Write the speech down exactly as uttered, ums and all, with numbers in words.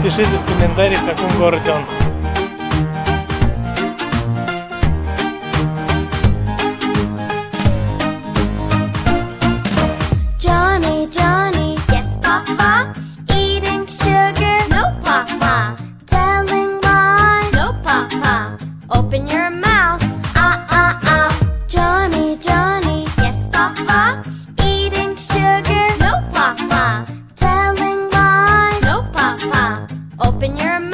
Пишите в комментариях, в каком городе он. Johnny, Johnny, yes, Papa. Eating sugar, no, Papa. Telling lies, no, Papa. Open your mouth, ah, ah, ah. Johnny, Johnny, yes, Papa. Eating sugar, no, Papa. Telling lies, no, Papa. Open your mouth.